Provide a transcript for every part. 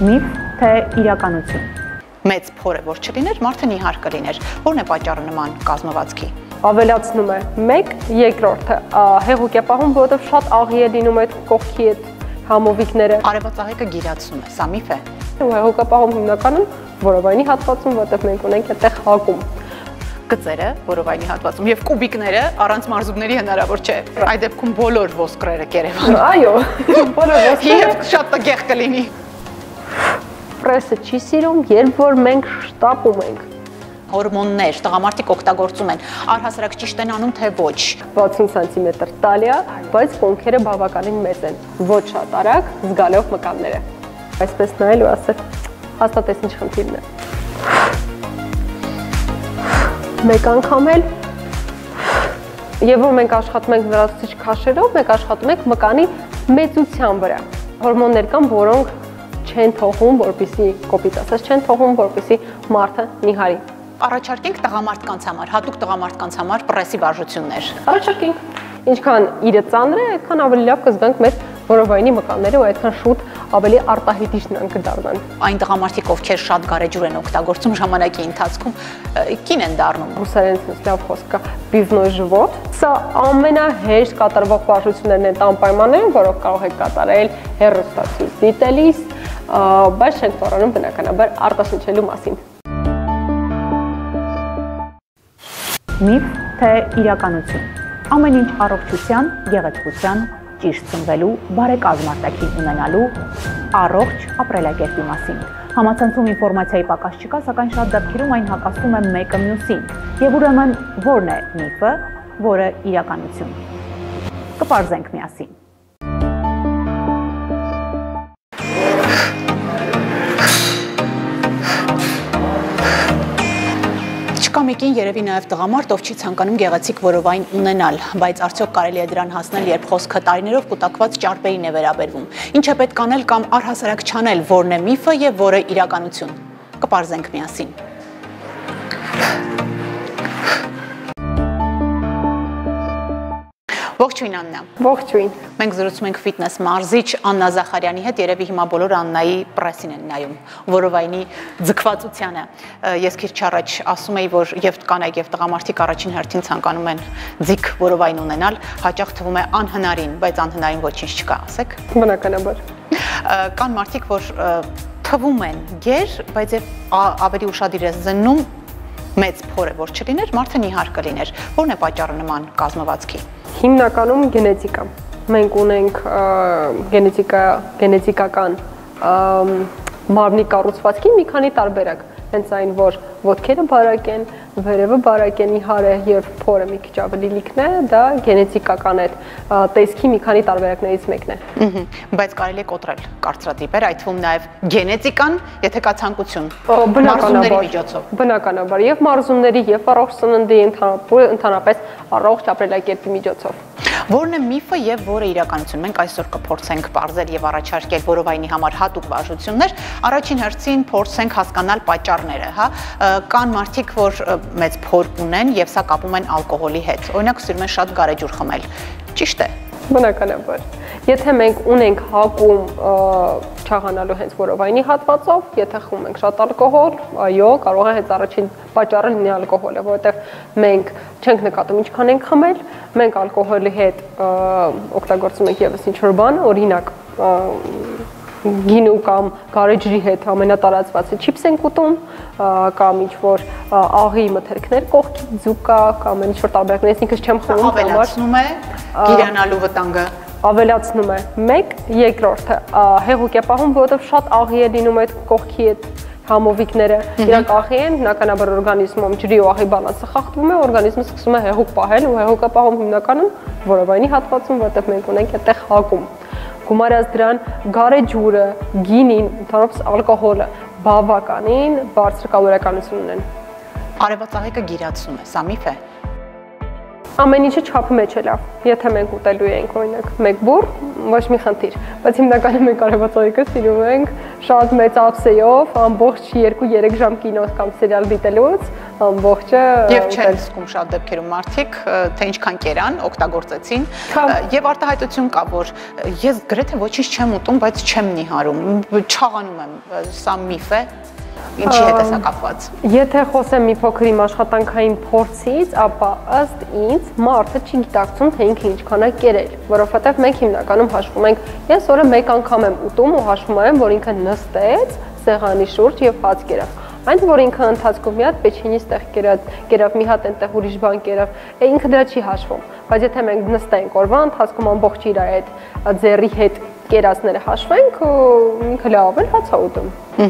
Միֆ թե իրականություն։ Մեծ փոր է, որ չլիներ, մարդը նիհար կլիներ։ Որն է պատճառը նման կազմվածքի։ Ավելացնում է 1, երկրորդը հեղուկ է պահում, որովհետև շատ աղի է լինում այդ կողքի այդ համովիկները։ Արևածաղիկը գիրացում է, սա միֆ է։ Հեղուկ է պահում հիմնականում որովայնի հատվածում, որովհետև մենք ունենք այդտեղ հակում։ Գծերը որովայնի հատվածում եւ կուբիկները առանց մարզուկների հնարավոր չէ։ Այդ դեպքում բոլոր ոսկրերը կերևան։ Այո, բոլոր ոսկրերը եւ շատ տգեղ կլինի։ Պրեսը չի սիրում, երբ որ մենք շտապում ենք։ Հորմոններ տղամարդիկ օգտագործում են, առհասարակ ճիշտ են անում թե ոչ։ 60 սանտիմետր տալիա, բայց կոնքերը բավականին մեծ են, ոչ շատ արագ, զգալով մկանները։ Այսպես նայել ու ասել, հաստատես ինչ խնդիրն է։ Մեկ անգամ էլ, եւ որ մենք աշխատում ենք լրացուցիչ քաշերով, մենք աշխատում ենք մկանի մեծության վրա։ Հորմոններ կան, որոնք չեն թողում, որպեսզի կոպիտ ասած, չեն թողում, որպեսզի մարդը նիհարի։ Առաջարկենք տղամարդկանց համար, հատուկ տղամարդկանց համար պրեսի վարժություններ։ Առաջարկենք։ Ինչքան իրը ծանր է, այդքան ավելի լավ կզգանք մեր որովայնի մկանները ու այդքան շուտ ավելի արտահայտիչն կդառնան։ Այն տղամարդիկ, ովքեր շատ գարեջուր են օգտագործում ժամանակի ընթացքում, կին են դառնում։ Ռուսերենից լավ խոսք կա բիվնոյ ժվոտ։ Սա ամենահեշտ կատարվող վարժություններն են տան պայմաններում, որով կարող եք կատարել հեռուստացույց դիտելիս, բայց չենք մոռանում բնականաբար արտասնչելու մասին։ Միֆ թե իրականություն։ Ամեն ինչ առողջության, գեղեցկության, ճիշտ ծնվելու, բարեկազմ արտաքին ունենալու, առողջ ապրելակերպի մասին։ Համացանցում ինֆորմացիայի պակաս չկա, սակայն շատ դեպքերում այն հակասում է մեկը մյուսին։ Եվ ուրեմն որն է միֆը, որը իրականություն։ Կպարզենք միասին։ Չկա մեկին երևի նաև տղամարդ, ով չի ցանկանում գեղեցիկ որովայն ունենալ, բայց արդյոք կարելի է դրան հասնել, երբ խոսքը տարիներով կուտակված ճարպերին է վերաբերվում։ Ինչ է պետք անել կամ առհասարակ չանել, որն է միֆը եւ որը իրականություն։ Կպարզենք միասին։ Ողջույն Աննա։ Ողջույն։ Մենք զրուցում ենք ֆիթնես մարզիչ Աննա Զախարյանի հետ, երևի հիմա բոլորը Աննայի պրեսին են նայում, որովայնի ձգվածությանը։ Ես քիչ առաջ ասում էի, որ եւ կանայք եւ տղամարդիկ առաջին հերթին ցանկանում են ձիգ որովայն ունենալ, հաճախ թվում է անհնարին, բայց անհնարին ոչինչ չկա, ասեք։ Բնականաբար։ Կան մարդիկ, որ թվում են գեր, բայց եւ ավելի ուշադիր է զննում մեծ փոր է, որ չլիներ, մարդը նիհար կլիներ։ Որն է պատճառը նման կազմվածքի։ Հիմնականում գենետիկա։ Մենք ունենք գենետիկական մարմնի կառուցվածքի մի քանի տարբերակ։ Հենց այն, որ ոտքերը բարակ են, վերևը բարակ են, իհարը եւ փորը մի քիչ ավելի լիքն է, դա գենետիկական է տեսքի մի քանի տարբերակներից մեկն է։ Բայց կարելի է կոտրել կարծրատիպեր, այդ թվում նաեւ գենետիկան, եթե կա ցանկություն։ Բնականաբար եւ մարզումների եւ առողջ սննդի ընդհանրապես առողջ ապրելակերպի միջոցով։ Որն է միֆը եւ որը իրականություն։ Մենք այսօր կփորձենք պարզել եւ առաջարկել որովայնի համար հատուկ վարժություններ։ Առաջին հերթին փորձենք հասկանալ պատճառները, հա։ Կան մարդիկ, որ մեծ փոր ունեն եւ սա կապում են ալկոհոլի հետ։ Օրինակ սիրում են շատ գարեջուր խմել։ Ճիշտ է։ Բնականաբար։ Եթե մենք ունենք հակում չաղանալու հենց որովայնի հատվածով, եթե խմում ենք շատ ալկոհոլ, այո, կարող է հենց առաջին պատճառը լինի ալկոհոլը, որովհետև մենք չենք նկատում ինչքան ենք խմել, մենք ալկոհոլի հետ օգտագործում ենք եւս ինչ-որ բան, օրինակ գինու կամ գարեջրի հետ ամենատարածվածը չիփս ենք ուտում, կամ ինչ-որ աղի մթերքներ կողքի, ձուկա կամ ինչ-որ տարբերակներից ինքս չեմ խմում, ավելացնում է գիրանալու վտանգը։ Ավելացնում է 1, երկրորդը հեղուկ է պահում, որովհետև շատ աղի է լինում այդ կողքի այդ համովիկները, իրանք աղի են, բնականաբար օրգանիզմում ջրի ու աղի բալանսը խախտվում է, օրգանիզմը սկսում է հեղուկ պահել ու հեղուկ է պահում հիմնականում որովայնի հատվածում, որովհետև մենք ունենք այդտեղ հակում։ Գումարած դրան գարեջուրը, գինին, ընդհանրապես ալկոհոլը բավականին բարձր կալորիականություն ունեն։ Արևածաղիկը գիրացում է, սա միֆ է։ Ամեն ինչը չափի մեջ է լավ։ Եթե մենք ուտելու ենք օրինակ մեկ բուռ, ոչ մի խնդիր, բայց հիմնականում մենք արևածաղիկը սիրում ենք շատ մեծ ափսեով ամբողջ 2-3 ժամ կինո կամ սերիալ դիտելուց ամբողջը Եվ չեն զգում շատ դեպքերում մարդիկ, թե ինչքան կերան, օգտագործեցին եւ արտահայտություն կա, որ ես գրեթե ոչինչ չեմ ուտում, բայց չեմ նիհարում, չաղանում եմ, սա միֆ է, ինչի հետ է սա կապված։ Եթե խոսեմ մի փոքր իմ աշխատանքային փորձից, ապա ըստ ինձ մարդը չի գիտակցում, թե ինքը ինչքան է կերել, որովհետեւ մենք հիմնականում հաշվում ենք, ես օրը մեկ անգամ եմ ուտում ու հաշվում եմ, որ ինքը նստեց սեղանի շուրջ եւ հաց կերավ։ Այն որ ինքը ընթացքում մի հատ պեչինի ստեղ կերավ, մի հատ այնտեղ ուրիշ բան կերավ, ինքը դրա չի հաշվում։ Բայց եթե մենք նստենք օրվա ընթացքում ամբողջ իր այդ ձեռի հետ կերածները հաշվենք, ինքը լավ է հաց ուտում։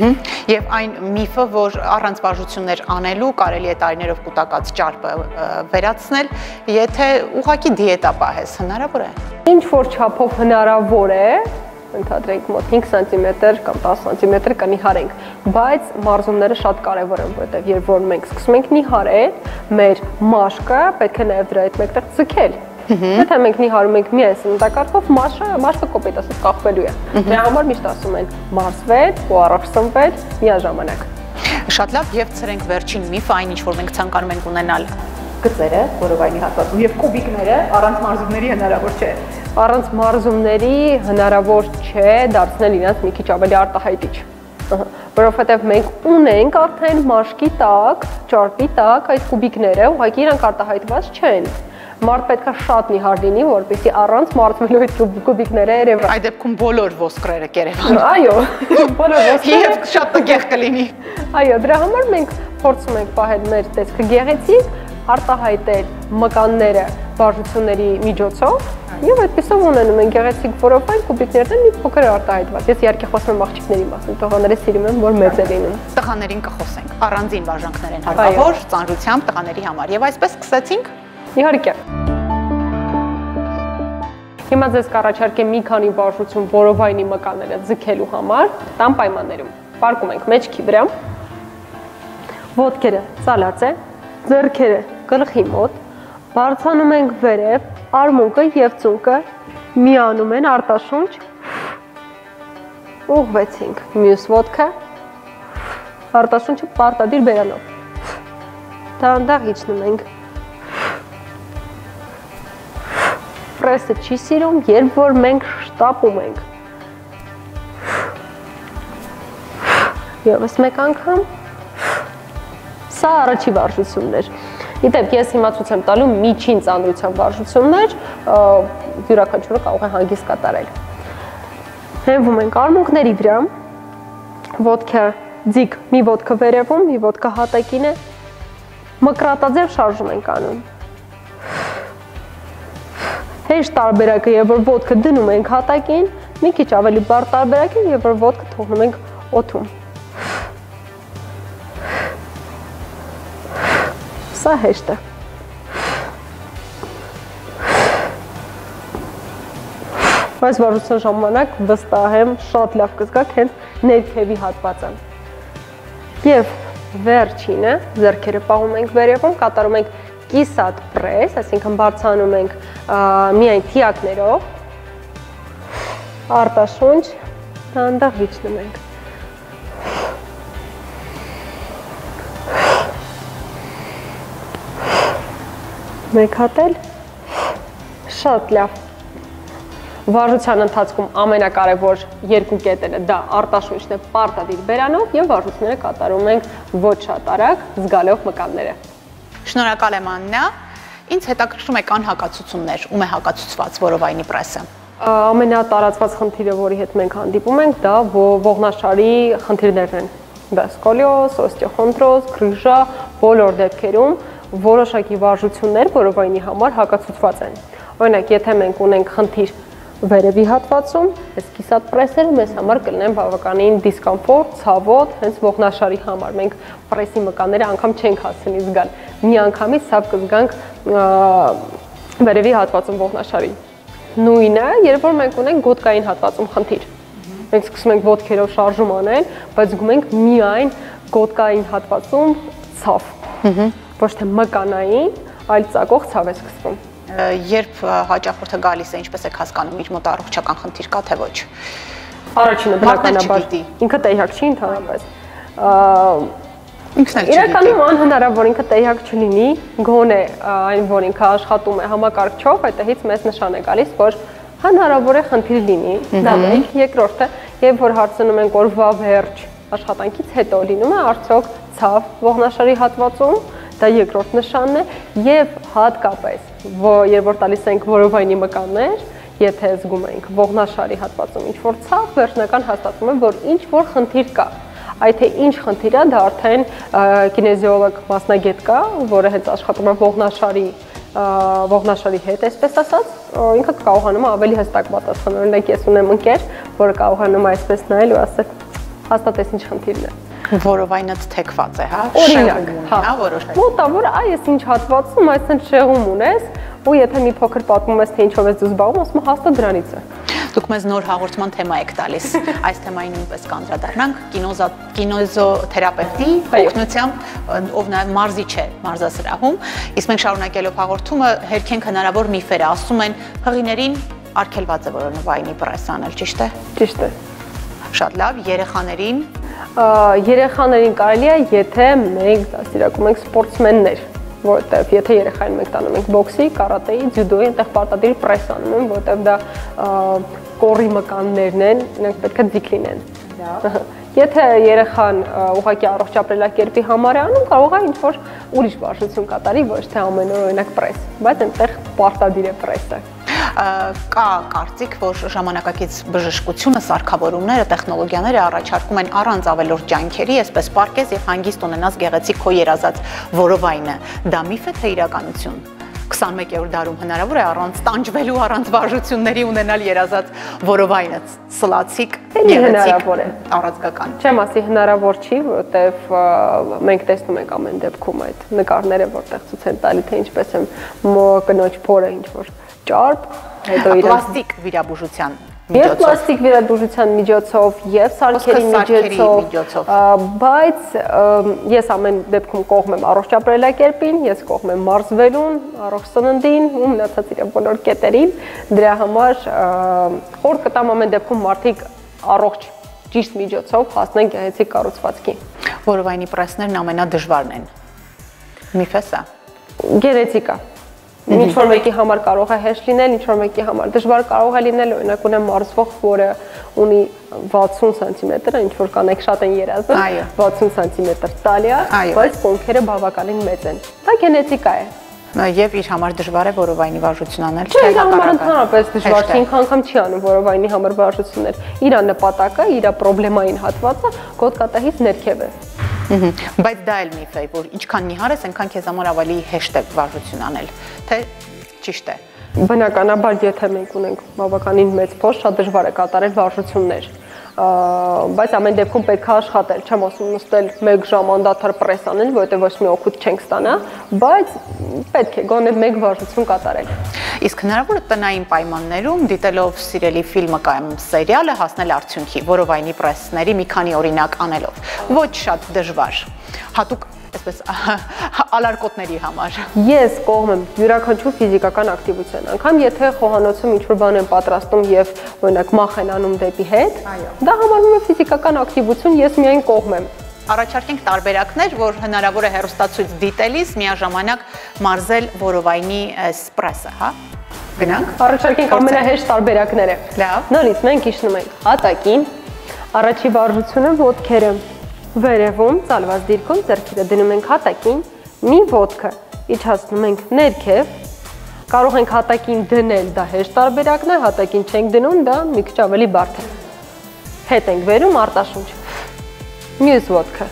Եվ այն միֆը, որ առանց վարժություններ անելու կարելի է տարիներով կուտակած ճարպը վերացնել, եթե ուղղակի դիետա պահես, հնարավոր է։ Ինչ որ չափով հնարավոր է, ընդհանրենք մոտ 5 սանտիմետր կամ 10 սանտիմետր կնիհարենք, բայց մարզումները շատ կարևոր են, որտեղ երբ որ մենք սկսում ենք նիհարել, մեր մաշկը պետք է նաև դրա հետ մեկտեղ ձգել։ Եթե մենք նիհարում ենք միայն սննդակարգով, մաշկը կոպիտ ասած կախվելու է։ Դրա համար միշտ ասում են մարզվել ու առաջ սնվել միաժամանակ։ Շատ լավ, եւ ցրենք վերջին միֆը, այն ինչ որ մենք ցանկանում ենք ունենալ գծերը, որովայնի հատվածում եւ կուբիկները առանց մարզումների հնարավոր չէ։ Առանց մարզումների հնարավոր չէ դարձնել իրենց մի քիչ ավելի արտահայտիչ։ Որովհետև մենք ունենք արդեն մաշկի տակ, ճարպի տակ այդ կուբիկները, ուղղակի իրանք արտահայտված չեն։ Մարդ պետքա շատ նիհար լինի, որպեսզի առանց մարզվելու այդ կուբիկները երևան։ Այդ դեպքում բոլոր ոսկրերը կերևան։ Այո, բոլոր ոսկրերը եւ շատ տգեղ կլինի։ Այո, դրա համար մենք փորձում ենք պահել մեր տեսքը գեղեցիկ, արտահայտել մկանները վարժությունների միջոցով եւ այդպեսով ունենում ենք գեղեցիկ որովայն կուբիկներն մի փոքր արտահայտված։ Ես իհարկե խոսում եմ աղջիկների մասին, տղաները սիրում են, որ մեծ է լինում։ Տղաներին կխոսենք։ Առանձին վարժանքներ են հարկավոր ծանրությամբ տղաների համար եւ այսպես սկսեցինք։ Իհարկե։ Հիմա ձեզ կառաջարկեմ մի քանի վարժություն որովայնի մկանները ձգելու համար տան պայմաններում։ Պարկում ենք մեջքի վրա։ Ոտքերը ծալած է, ձեռքերը գլխի մոտ, բարձրանում ենք վերև, արմունկը եւ ծունկը միանում են արտաշունչ։ Ուղղվեցինք մյուս ոտքը, արտաշունչը պարտադիր բերանով։ Դանդաղ իջնում ենք։ Պրեսը չի սիրում, երբ որ մենք շտապում ենք։ Եվս մեկ անգամ։ Սա առաջի վարժությունն էր։ Իդեպ ես հիմա ցույց եմ տալու միջին ծանրության վարժություններ, յուրաքանչյուրը կարող է հանգիստ կատարել։ Հենվում ենք արմունկների վրա, ոտքը ձիգ, մի ոտքը վերևում, մի ոտքը հատակին է, մկրատաձև շարժում ենք անում։ Հեշտ տարբերակը, երբ որ ոտքը դնում ենք հատակին, մի քիչ ավելի բարդ տարբերակ է, երբ որ ոտքը թողնում ենք օդում։ Սա հեշտ է։ Այս վարժության ժամանակ վստահ եմ շատ լավ կզգաք հենց ներքևի հատվածը։ Եվ վերջինը, ձեռքերը պահում ենք վերևում, կատարում ենք կիսատ պրես, այսինքն բարձրանում ենք միայն թիակներով, արտաշունչ, դանդաղ իջնում ենք։ Մեկ հատ էլ, շատ լավ։ Վարժության ընթացքում ամենակարևոր երկու կետերը դա արտաշունչն է պարտադիր բերանով եւ վարժությունները կատարում ենք ոչ շատ արագ, զգալով մկանները։ Շնորհակալ եմ Աննա։ Ինձ հետաքրքրում է կան հակացություններ, ում է հակացուցված որովայնի պրեսը։ Ամենատարածված խնդիրը, որի հետ մենք հանդիպում ենք, դա ողնաշարի խնդիրներն են։ Դա սկոլիոզ, օստեոխոնդրոզ, գրիժա, բոլոր դեպքերում որոշակի վարժություններ որովայնի համար հակացուցված են։ Օրինակ, եթե մենք ունենք խնդիր վերևի հատվածում, այս կիսատ պրեսերը մեզ համար կլինեն բավականին դիսկոմֆորտ, ցավոտ, հենց ողնաշարի համար։ Մենք պրեսի մկանները անգամ չենք հասցնի զգալ։ Մի անգամից ցավ կզգանք վերևի հատվածում ողնաշարի։ Նույնը, երբ որ մենք ունենք գոտկային հատվածում խնդիր։ Մենք սկսում ենք ոտքերով շարժում անել, բայց զգում ենք միայն գոտկային հատվածում ցավ։ Ոչ թե մկանային, այլ ծակող ցավ է սկսվում։ Երբ հաճախորդը գալիս է, ինչպես եք հասկանում, իր մոտ առողջական խնդիր կա թե ոչ։ Առաջինը բնականաբար ինքը տեղյակ չի ընդհանրապես։ Իրականում անհնարավոր ինքը տեղյակ չլինի, գոնե այն, որ ինքը աշխատում է համակարգչով, այդտեղից մեծ նշան է գալիս, որ հնարավոր է խնդիր լինի, դա մեկ, երկրորդը, երբ որ հարցնում ենք օրվա վերջ աշխատանքից հետո լինում է արդյոք ցավ ողնաշարի հատվածում, դա երկրորդ նշանն է, եւ հատկապես, երբ որ տալիս ենք որովայնի մկաններ, եթե զգում ենք ողնաշարի հատվածում ինչ-որ ցավ, վերջնական հաստատում է, որ ինչ-որ խնդիր կա։ Այդ թե ինչ խնդիր է, դա արդեն կինեզիոլոգ մասնագետ կա, որը հենց աշխատում է ողնաշարի հետ, այսպես ասած, ինքը կարողանում է ավելի հստակ պատասխանել։ Օրինակ ես ունեմ ընկեր, որը կարողանում է այսպես նայել ու ասել, հաստատես ինչ խնդիրն է։ Որովայնդ թեքված է, հա? Օրինակ, հա, մոտավոր, այս ինչ հատվածում, այսինքն շեղում ունես, ու եթե մի փոքր պատմում ես, թե ինչով ես դու զբաղվում, ասում հաստատ դրանից է։ Դուք մեզ նոր հաղորդման թեմա եք տալիս, այս թեմային նույնպես կանդրադառնանք, կինեզիոթերապևտի օգնությամբ, ով նաև մարզիչ է մարզասրահում, իսկ մենք շարունակելով հաղորդումը հերքենք հնարավոր միֆերը, ասում են հղիներին արգելված է որովայնի պրես անել, ճիշտ է։ Ճիշտ է։ Շատ լավ, երեխաներին կարելի է, եթե մենք դաստիարակում ենք սպորտսմեններ, որտեվ եթե երեխային մենք տանում ենք բոքսի, կարատեի, ձյուդոյի, այնտեղ պարտադիր պրես անում են, որտեվ դա կորի մկաններն են, նրանք պետք է ձիգ լինեն։ Եթե երեխան ուղղակի առողջ ապրելակերպի համար է անում, կարող է ինչ-որ ուրիշ վարժություն կատարի, ոչ թե ամեն օր օրինակ պրես, բայց այնտեղ պարտադիր է պրեսը։ Կա կարծիք, որ ժամանակակից բժշկությունը, սարքավորումները, տեխնոլոգիաները առաջարկում են առանց ավելորդ ջանքերի, այսպես պարկես եւ հանգիստ ունենաս գեղեցիկ քո երազած որովայնը։ Դա միֆ է թե իրականություն։ 21-րդ դարում հնարավոր է առանց տանջվելու, առանց վարժությունների ունենալ երազած որովայնը, սլացիկ, հնարավոր է, առանցքական։ Չեմ ասի հնարավոր չի, որովհետև մենք տեսնում ենք ամեն դեպքում այդ նկարները, որտեղ ցույց են տալի, թե ինչպես են կնոջ փորը ինչ-որ ճարպ, հետո պլաստիկ վիրաբուժության Եվ պլաստիկ վիրաբուժության միջոցով, եւ սարքերի միջոցով, բայց ես ամեն դեպքում կողմ եմ առողջ ապրելակերպին, ես կողմ եմ մարզվելուն, առողջ սննդին ու մնացած իր բոլոր կետերին, դրա համար խորհուրդ կտամ ամեն դեպքում մարդիկ առողջ ճիշտ միջոցով հասնեն գեղեցիկ կառուցվածքի։ Որովայնի պրեսներն ամենադժվարն են։ Միֆ է սա։ Գեղեցիկա։ Ինչ-որ մեկի համար կարող է հեշտ լինել, ինչ-որ մեկի համար դժվար կարող է լինել, օրինակ ունեմ մարզվող, որը ունի 60 սանտիմետր, ինչ-որ կանեք շատ են երազում, 60 սանտիմետր տալիա, բայց կոնքերը բավականին մեծ են։ Դա գենետիկա է։ Եվ իր համար դժվար է որովայնի վարժություն անել, չէ, իր համար ընդհանրապես դժվար չի, ինքը անգամ չի անում որովայնի համար վարժություններ։ Իր նպատակը, իր պրոբլեմային հատվածը գոտկատահից ներքև է։ Բայց դա էլ միֆ է, որ ինչքան նիհար ես, այնքան քեզ համար ավելի հեշտ է վարժություն անել, թե ճիշտ է։ Բնականաբար, եթե մենք ունենք բավականին մեծ փորձ, շատ դժվար է կատարել վարժություններ, բայց ամեն դեպքում պետք է աշխատել, չեմ ասում նստել 1 ժամ անդադար պրես անել, որովհետև ոչ մի օգուտ չենք ստանա, բայց պետք է գոնե 1 վարժություն կատարել։ Իսկ հնարավոր է տնային պայմաններում, դիտելով սիրելի ֆիլմը կամ սերիալը, հասնել արդյունքի, որովայնի պրեսների մի քանի օրինակ անելով։ Ոչ շատ դժվար, հատուկ այսպես ալարկոտների համար։ Ես կողմ եմ յուրաքանչյուր ֆիզիկական ակտիվության, անգամ եթե խոհանոցում ինչ-որ բան են պատրաստում եւ օրինակ մախ են անում դեպի հետ, դա համարվում է ֆիզիկական ակտիվություն, ես միայն կողմ եմ։ Առաջարկենք տարբերակներ, որ հնարավոր է հեռուստացույց դիտելիս միաժամանակ մարզել որովայնի սպրեսը, հա։ Գնանք։ Առաջարկենք ամենահեշտ տարբերակները։ Լավ։ Նորից մենք իջնում ենք հատակին, առաջի վարժությունը ոտքերը վերևում, ծալված դիրքում, ձեռքերը դնում ենք հատակին, մի ոտքը իջացնում ենք ներքև, կարող ենք հատակին դնել, դա հեշտ տարբերակն է, հատակին չենք դնում, դա մի քիչ ավելի բարդ է։ Հետ ենք վերում արտաշունչ։ Մյուս ոտքը։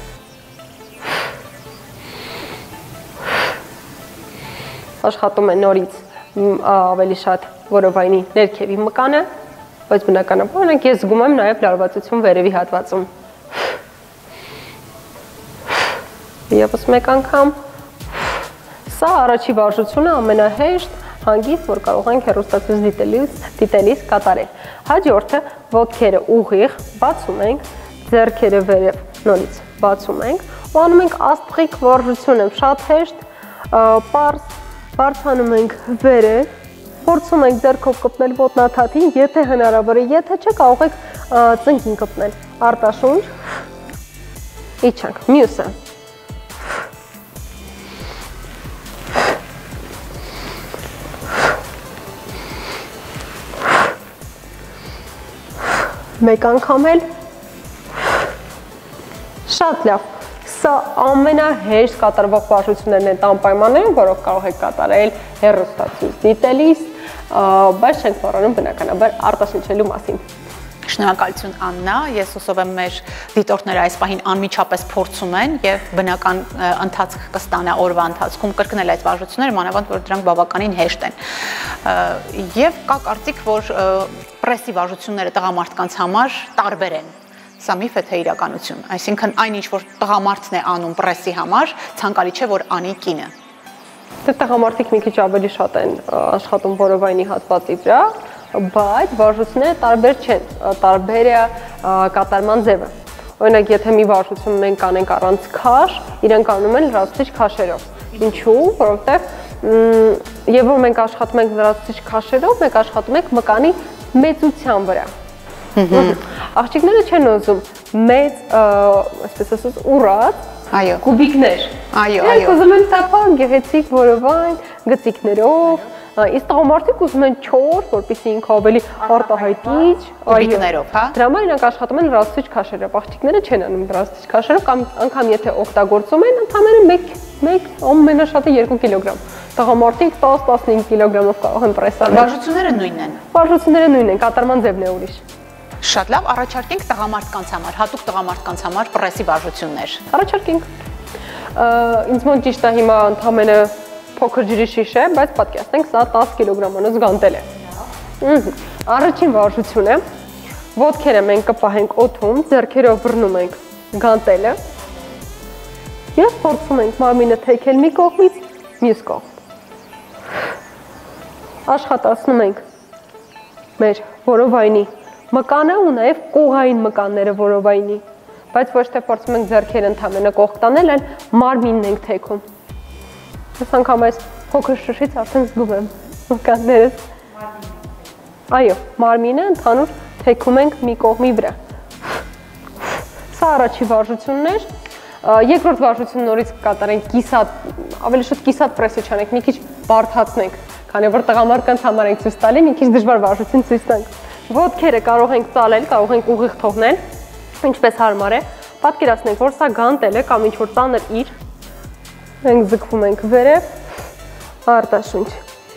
Աշխատում է նորից ավելի շատ որովայնի ներքևի մկանը, բայց բնականաբար օրինակ ես զգում եմ նաև լարվածություն վերևի հատվածում։ Եվս մեկ անգամ։ Սա առաջի վարժությունը ամենահեշտ, հանգիստ, որ կարող ենք հեռուստացույց դիտելիս կատարել։ Հաջորդը ոտքերը ուղիղ բացում ենք, ձեռքերը վերև նորից բացում ենք ու անում ենք աստղիկ վարժությունը, շատ հեշտ, պարզ, բարձրանում ենք վերև, Փորձում ենք ձեռքով կպնել ոտնաթաթին, եթե հնարավոր է, եթե չէ կարող եք ծնկին կպնել։ Արտաշունչ։ Իջանք, մյուսը։ Մեկ անգամ էլ։ Շատ լավ։ Սա ամենահեշտ կատարվող վարժություններն են տան պայմաններում, որով կարող եք կատարել հեռուստացույց դիտելիս, բայց չենք մոռանում բնականաբար արտաշնչելու մասին։ Շնորհակալություն Աննա, ես հուսով եմ մեր դիտորդները այս պահին անմիջապես փորձում են եւ բնական ընթացք կստանա օրվա ընթացքում կրկնել այս վարժությունները, մանավանդ որ դրանք բավականին հեշտ են։ Եվ կա կարծիք, որ պրեսի վարժությունները տղամարդկանց համար տարբեր են։ Սա միֆ է թե իրականություն, այսինքն այնինչ որ տղամարդն է անում պրեսի համար, ցանկալի չէ որ անի կինը։ Դե տղամարդիկ մի քիչ ավելի շատ են աշխատում որովայնի հատվածի վրա, բայց վարժությունները տարբեր չեն, տարբեր է կատարման ձևը։ Օրինակ, եթե մի վարժություն մենք անենք առանց քաշ, իրենք անում են լրացուցիչ քաշերով։ Ինչու՞, որովհետև եւ որ մենք աշխատում ենք լրացուցիչ քաշերով, մենք աշխատում ենք մկանի մեծության վրա։ Աղջիկները չեն ուզում մեծ, այսպես ասած, ուռած կուբիկներ։ Այո։ Ուզում են տափակ, գեղեցիկ որովայն, գծիկներով, իսկ տղամարդիկ ուզում են չոր, որպեսզի ինքը ավելի արտահայտիչ, կուբիկներով, հա։ Դրա համար իրանք աշխատում են լրացուցիչ քաշերով, աղջիկները չեն անում լրացուցիչ քաշերով կամ անգամ եթե օգտագործում են, ընդհանրապես մեկ ամենաշատը 2 կիլոգրամ։ Տղամարդիկ 10-15 կիլոգրամով կարող են պրեսալ։ Վարժությունները նույնն են։ Վարժությունները նույնն են, կատարման ձևն է ուրիշ։ Շատ լավ, առաջարկենք տղամարդկանց համար, հատուկ տղամարդկանց համար պրեսի վարժություններ։ Առաջարկենք։ Ինձ մոտ ճիշտ է հիմա ընդամենը փոքր ջրի շիշ է, բայց պատկերացնենք սա 10 կիլոգրամանոց գանտել է։ Առաջին վարժությունը ոտքերը մենք կպահենք օդում, ձեռքերով բռնում ենք գանտելը եւ փորձում ենք մարմինը թեքել մի կողմից մյուս կողմ։ Աշխատացնում ենք մեր որովայնի մկանը ու նաև կողային մկանները որովայնի, բայց ոչ թե փորձում ենք ձեռքերը ընդամենը կողք տանել, այլ մարմինն ենք թեքում։ Ես անգամ այս փոքր շշից արդեն զգում եմ մկաններս։ Այո, մարմինը ընդհանուր թեքում ենք մի կողմի վրա։ Սա առաջի վարժությունն էր։ Երկրորդ վարժությունը նորից կկատարենք կիսատ, ավելի շուտ կիսատ պրեսի չանենք, մի քիչ բարդացնենք, քանի որ տղամարդկանց համար ենք ցույց տալի, մի քիչ դժվար վարժություն ցույց տանք։ Ոտքերը կարող ենք ծալել, կարող ենք ուղիղ թողնել, ինչպես հարմար է։ Պատկերացնենք, որ սա գանտել է կամ ինչ-որ ծանր իր։ Մենք ձգվում ենք վերև, արտաշունչ։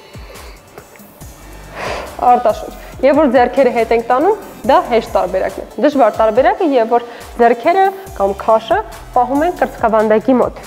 Արտաշունչ։ Եվ որ ձեռքերը հետ ենք տանում, դա հեշտ տարբերակն է։ Դժվար տարբերակը, եւ որ ձեռքերը կամ քաշը պահում ենք կրծքավանդակի մոտ։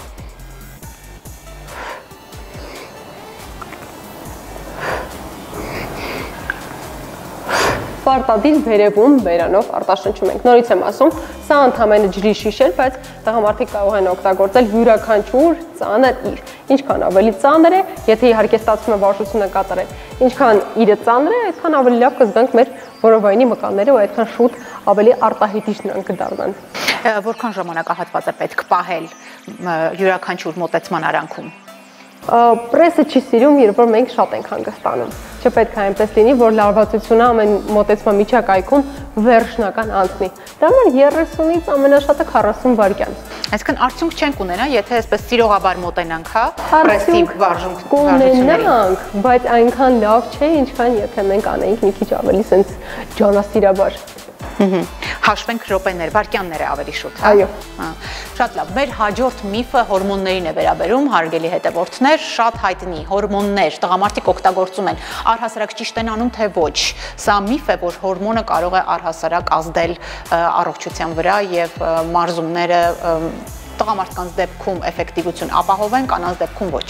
Պարտադիր վերևում բերանով արտաշնչում ենք։ Նորից եմ ասում, սա ընդհանրապես ջրի շիշ է, բայց տղամարդիկ կարող են օգտագործել յուրաքանչյուր ծանր իր։ Ինչքան ավելի ծանր է, եթե իհարկե ստացվում է վարժությունը կատարել, ինչքան իրը ծանր է, այդքան ավելի լավ կզգանք մեր որովայնի մկանները ու այդքան շուտ ավելի արտահայտիչ նրանք կդառնան։ Որքան ժամանակահատված է պետք պահել յուրաքանչյուր մոտեցման արանքում։ Պրեսը չի սիրում, երբ որ մենք շատ ենք հանգստանում։ Չպետք է այնպես լինի, որ լարվածությունը ամեն մոտեցման միջակայքում վերջնական անցնի։ Դա համար 30-ից ամենաշատը 40 վայրկյան։ Այսինքն արդյունք չենք ունենա, եթե այսպես սիրողաբար մոտենանք, հա, պրեսի վարժություններին։ Կունենանք, բայց այնքան լավ չէ, ինչքան եթե մենք անեինք մի քիչ ավելի սենց ջանասիրաբար։ Հաշվենք րոպեներ, վայրկյանները ավելի շուտ, հա։ Այո։ Շատ լավ։ Մեր հաջորդ միֆը հորմոններին է վերաբերում, հարգելի հետևորդներ, շատ հայտնի հորմոններ, տղամարդիկ օգտագործում են, առհասարակ ճիշտ են անում, թե ոչ։ Սա միֆ է, որ հորմոնը կարող է առհասարակ ազդել առողջության վրա եւ մարզումները տղամարդկանց դեպքում էֆեկտիվություն ապահովեն, կանանց դեպքում ոչ։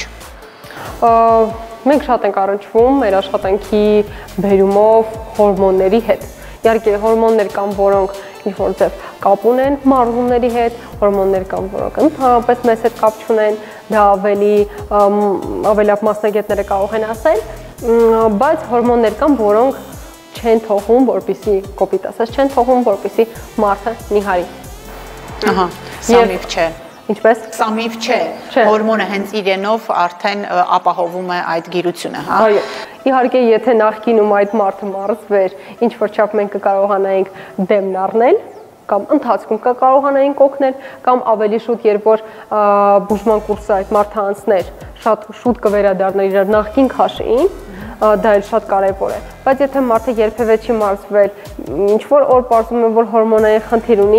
Մենք շատ ենք առնչվում մեր աշխատանքի բերումով հորմոնների հետ։ Իհարկե հորմոններ կան, որոնք ինչ-որ ձև կապ ունեն մարզումների հետ, հորմոններ կան, որոնք ընդհանրապես մեզ հետ կապ չունեն, դա ավելի մասնագետները կարող են ասել, բայց հորմոններ կան, որոնք չեն թողում, որպեսզի կոպիտ ասած, չեն թողում, որպեսզի մարդը նիհարի։ Ահա, սա միֆ չէ։ Ինչպես։ Սա միֆ չէ։ Հորմոնը հենց իրենով արդեն ապահովում է այդ գիրությունը, հա։ Այո։ Իհարկե, եթե նախկինում այդ մարդը մարզվեր, ինչ որ չափ մենք կկարողանայինք դեմն առնել, կամ ընթացքում կկարողանայինք օգնել, կամ ավելի շուտ, երբ որ բուժման կուրսը այդ մարդը անցներ, շատ շուտ կվերադառնար իր նախկին քաշին, դա էլ շատ կարևոր է։ Բայց եթե մարդը երբևէ չի մարզվել, ինչ որ օր պարզվում է, որ հորմոնային խնդիր ունի,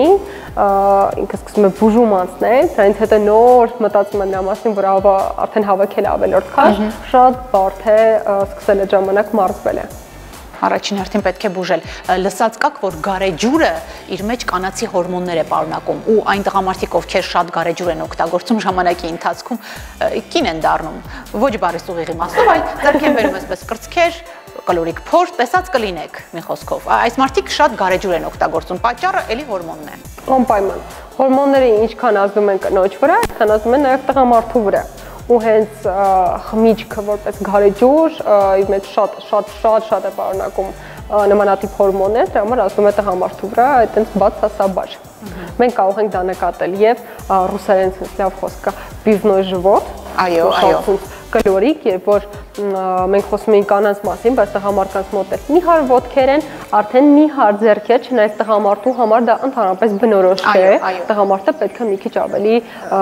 ինքը սկսում է բուժում անցնել, դրանից հետո նոր մտածում է նրա մասին, որ արդեն հավաքել է ավելորդ քաշ, շատ բարդ է սկսել այդ ժամանակ մարզվել է։ Առաջին հերթին պետք է բուժել։ Լսած կաք, որ գարեջուրը իր մեջ կանացի հորմոններ է պարունակում ու այն տղամարդիկ, ովքեր շատ գարեջուր են օգտագործում ժամանակի ընթացքում, կին են դառնում։ Ոչ բարիս ուղիղ իմաստով, այլ ձեռքեն բերում այսպես կրծքեր, կալորիկ փոր, տեսած կլինեք, մի խոսքով։ Այս մարդիկ շատ գարեջուր են օգտագործում, պատճառը էլի հորմոնն է։ Անպայման։ Հորմոնները ինչքան ազդում են կնոջ վրա, այնքան ազդում են նաև տղամարդու վրա։ Ու հենց խմիչքը որպես գարեջուր իր մեջ շատ է պարունակում նմանատիպ հորմոններ, դրա համար ասում է տղամարդու վրա այդպես բացասաբար։ Մենք կարող ենք դա նկատել եւ ռուսերեն լավ խոսք կա «пивной живот», այո, կալորիկ, երբ որ մենք խոսում ենք կանանց մասին, բայց տղամարդկանց մոտ էլ նիհար ոտքեր են, արդեն նիհար ձեռքեր, չնայած տղամարդու համար դա ընդհանրապես բնորոշ է, տղամարդը պետք է մի քիչ ավելի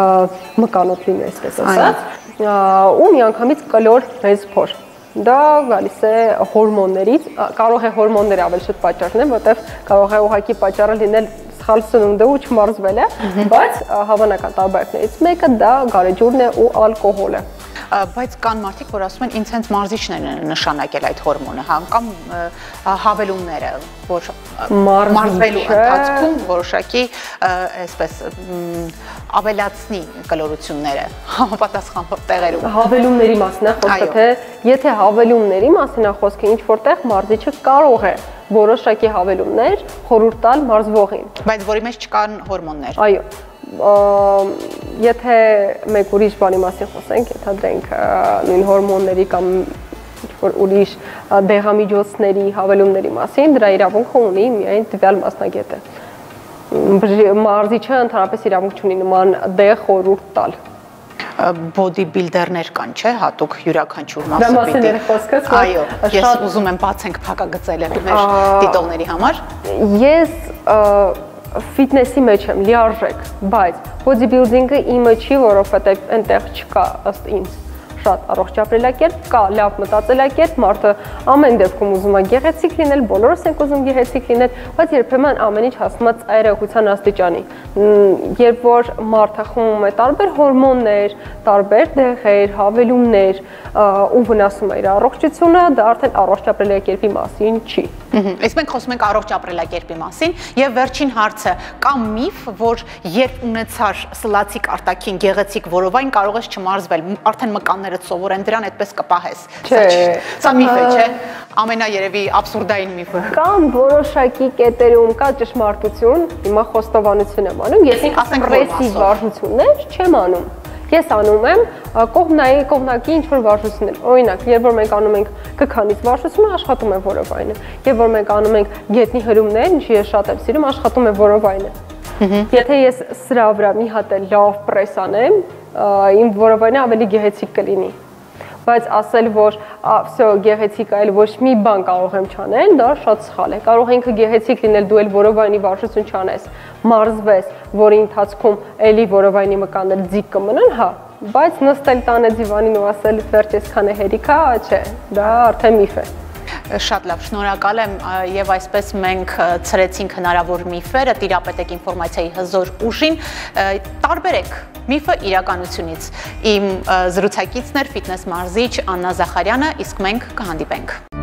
մկանոտ լինի, այսպես ասած, ու միանգամից կլոր մեծ փոր։ Դա գալիս է հորմոններից, կարող է հորմոնները ավելի շատ պատճառն են, որտեղ կարող է ուղղակի պատճառը լինել սխալ սնունդը ու չմարզվելը, բայց հավանական տարբերակներից մեկը դա գարեջուրն է ու ալկոհոլը։ Բայց կան մարդիկ, որ ասում են, ինձ հենց մարզիչներն են նշանակել այդ հորմոնը, կամ հավելումները, որ մարզվելու ընթացքում որոշակի այսպես ավելացնի կլորությունները համապատասխան տեղերում։ Հավելումների մասին է խոսքը, թե եթե հավելումների մասին է խոսքը, ինչ որտեղ մարզիչը կարող է որոշակի հավելումներ խորհուրդ տալ մարզվողին։ Բայց որի մեջ չկան հորմոններ։ Այո։ Եթե մեկ ուրիշ բանի մասին խոսենք, ենթադրենք նույն հորմոնների կամ ինչ-որ ուրիշ դեղամիջոցների հավելումների մասին, դրա իրավունքը ունի միայն տվյալ մասնագետը։ Մարզիչը ընդհանրապես իրավունք չունի նման դեղ խորհուրդ տալ։ Բոդիբիլդերներ կան, չէ՞, հատուկ յուրաքանչյուր մասը պիտի։ Դա մասին էր խոսքը։ Այո, ես ուզում եմ բացենք փակագծելը մեր դիտողների համար։ Ես ֆիթնեսի մեջ եմ լիարժեք, բայց բոդիբիլդինգը իմը չի, որովհետև այնտեղ չկա ըստ ինձ շատ առողջ ապրելակերպ, կա լավ մտածելակերպ, մարդը ամեն դեպքում ուզում է գեղեցիկ լինել, բոլորս ենք ուզում գեղեցիկ լինել, բայց երբեմն ամեն ինչ հասնում է ծայրահեղության աստիճանի։ Երբ որ մարդը խմում է տարբեր հորմոններ, տարբեր դեղեր, հավելումներ ու վնասում է իր առողջությունը, դա արդեն առողջ ապրելակերպի մասին չի։ Իսկ մենք խոսում ենք առողջ ապրելակերպի մասին եւ վերջին հարցը, կա միֆ, որ երբ ունեցար սլացիկ արտաքին գեղեցիկ որովայն կարող ես չմարզվել, արդեն մկաններդ սովոր են դրան այդպես կպահես։ Սա միֆ է, չէ՞։ Ամենաերևի աբսուրդային միֆը։ Կամ որոշակի կետերում կա ճշմարտություն, հիմա խոստովանություն եմ անում, ես պրեսիվ վարժություններ չեմ անում։ Ես անում եմ կողմնակի ինչ-որ վարժություններ։ Օրինակ, երբ որ մենք անում ենք կքանից վարժությունը, աշխատում է որովայնը։ Երբ որ մենք անում ենք գետնի հրումներ, ինչի ես շատ եմ սիրում, աշխատում է որովայնը։ Եթե ես սրա վրա մի հատ լավ պրես անեմ, իմ որովայնը ավելի գեղեցիկ կլինի։ Բայց ասել, որ վсё գեղեցիկ այլ ոչ մի բան կարող եմ չանել, դա շատ սխալ է։ Կարող է ինքը գեղեցիկ լինել, դու էլ որովայնի վարժություն չանես, մարզվես, որի ընթացքում էլի որովայնի մկաններ ձիգ կմնան, հա, բայց նստել տանը դիվանին ու ասել վերջ այսքան է հերիքա, չէ, դա արդեն միֆ է։ Շատ լավ, շնորհակալ եմ եւ այսպես մենք ցրեցինք հնարավոր միֆերը, տիրապետեք ինֆորմացիայի հզոր ուժին, տարբերեք միֆը իրականությունից։ Իմ զրուցակիցն էր ֆիթնես մարզիչ Աննա Զախարյանը, իսկ մենք կհանդիպենք։